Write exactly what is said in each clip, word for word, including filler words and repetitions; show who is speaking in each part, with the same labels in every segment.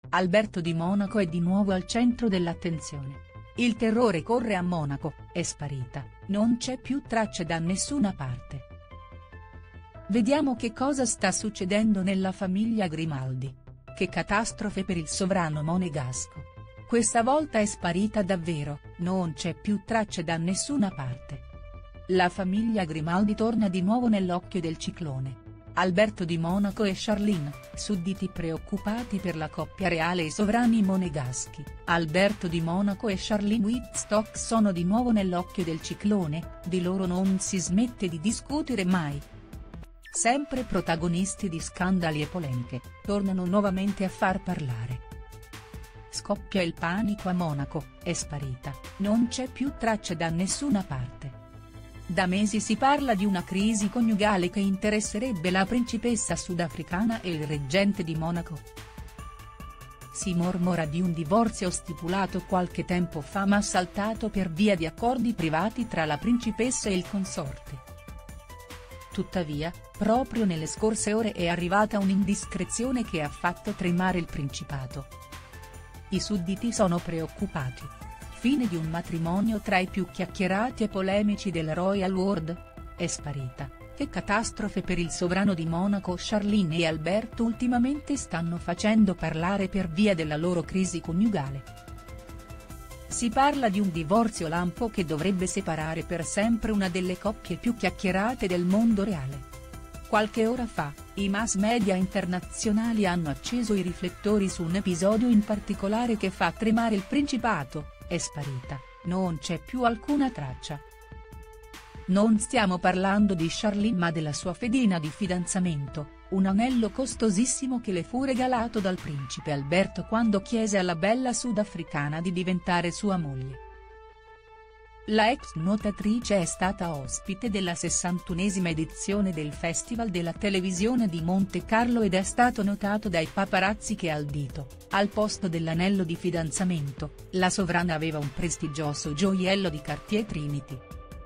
Speaker 1: Alberto di Monaco è di nuovo al centro dell'attenzione. Il terrore corre a Monaco, è sparita, non c'è più traccia da nessuna parte. Vediamo che cosa sta succedendo nella famiglia Grimaldi. Che catastrofe per il sovrano monegasco. Questa volta è sparita davvero, non c'è più traccia da nessuna parte. La famiglia Grimaldi torna di nuovo nell'occhio del ciclone. Alberto di Monaco e Charlene, sudditi preoccupati per la coppia reale e i sovrani monegaschi. Alberto di Monaco e Charlene Wittstock sono di nuovo nell'occhio del ciclone, di loro non si smette di discutere mai. Sempre protagonisti di scandali e polemiche, tornano nuovamente a far parlare. Scoppia il panico a Monaco, è sparita, non c'è più traccia da nessuna parte. Da mesi si parla di una crisi coniugale che interesserebbe la principessa sudafricana e il reggente di Monaco. Si mormora di un divorzio stipulato qualche tempo fa ma saltato per via di accordi privati tra la principessa e il consorte. Tuttavia, proprio nelle scorse ore è arrivata un'indiscrezione che ha fatto tremare il principato. I sudditi sono preoccupati. Fine di un matrimonio tra i più chiacchierati e polemici del Royal World? È sparita, che catastrofe per il sovrano di Monaco. Charlene e Alberto ultimamente stanno facendo parlare per via della loro crisi coniugale. Si parla di un divorzio lampo che dovrebbe separare per sempre una delle coppie più chiacchierate del mondo reale. Qualche ora fa, i mass media internazionali hanno acceso i riflettori su un episodio in particolare che fa tremare il principato. È sparita, non c'è più alcuna traccia. Non stiamo parlando di Charlene ma della sua fedina di fidanzamento, un anello costosissimo che le fu regalato dal principe Alberto quando chiese alla bella sudafricana di diventare sua moglie. La ex nuotatrice è stata ospite della sessantunesima edizione del Festival della televisione di Monte Carlo ed è stato notato dai paparazzi che al dito, al posto dell'anello di fidanzamento, la sovrana aveva un prestigioso gioiello di Cartier Trinity.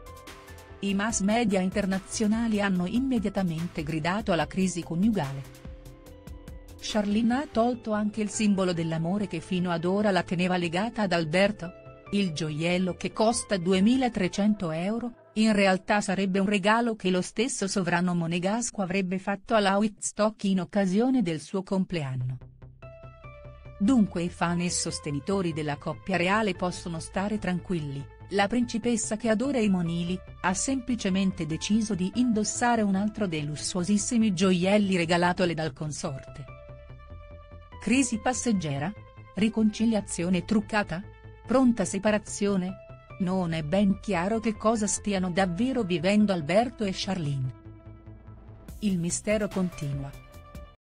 Speaker 1: I mass media internazionali hanno immediatamente gridato alla crisi coniugale. Charlene ha tolto anche il simbolo dell'amore che fino ad ora la teneva legata ad Alberto? Il gioiello che costa duemilatrecento euro, in realtà sarebbe un regalo che lo stesso sovrano monegasco avrebbe fatto alla Wittstock in occasione del suo compleanno. Dunque i fan e sostenitori della coppia reale possono stare tranquilli, la principessa che adora i monili, ha semplicemente deciso di indossare un altro dei lussuosissimi gioielli regalatole dal consorte. Crisi passeggera? Riconciliazione truccata? Pronta separazione? Non è ben chiaro che cosa stiano davvero vivendo Alberto e Charlene. Il mistero continua.